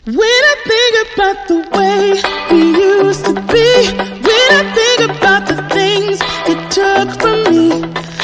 When I think about the way we used to be, when I think about the things you took from me,